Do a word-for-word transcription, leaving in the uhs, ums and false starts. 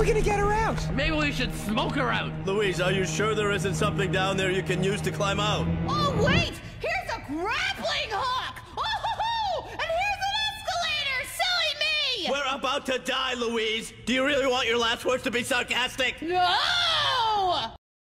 we gonna get her out? Maybe we should smoke her out. Louise, are you sure there isn't something down there you can use to climb out? Oh, wait! Here's a grappling hook! Oh-ho-ho! And here's an escalator! Silly me! We're about to die, Louise! Do you really want your last words to be sarcastic? No!